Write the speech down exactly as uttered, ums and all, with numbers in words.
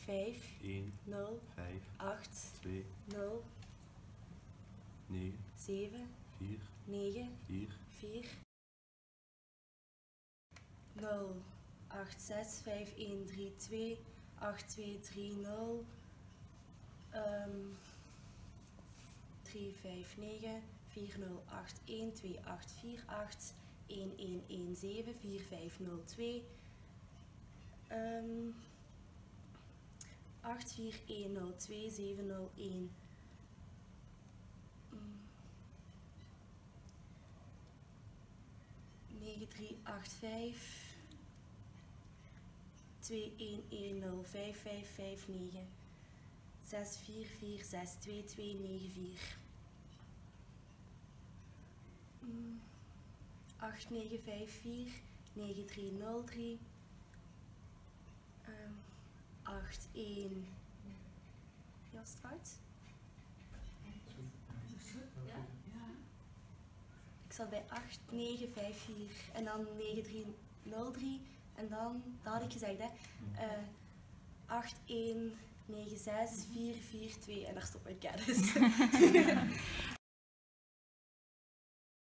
vijf, één, nul, vijf, acht, twee, nul, negen, zeven, vier, negen, vier, vier, nul, acht, zes, vijf, één, drie, twee, acht, twee, drie, nul, um, drie, vijf, negen, vier, nul, acht, één, twee, acht, vier, acht, één, één, één, zeven, vier, vijf, nul, twee, um, acht, vier, één, nul, twee, zeven, nul, één, um, negen, drie, acht, vijf, twee, één, één, nul, vijf, vijf, vijf, negen, zes, vier, vier, zes, twee, twee, negen, vier, um, acht, negen, vijf, vier, negen, drie, nul, drie, um, acht, één, ja, is het fout? Ja? Ik zat bij acht, negen, vijf, vier en dan negen, drie, nul, drie en dan, dat had ik gezegd hè, uh, acht, één, negen, zes, vier, vier, twee en daar stopt mijn kennis.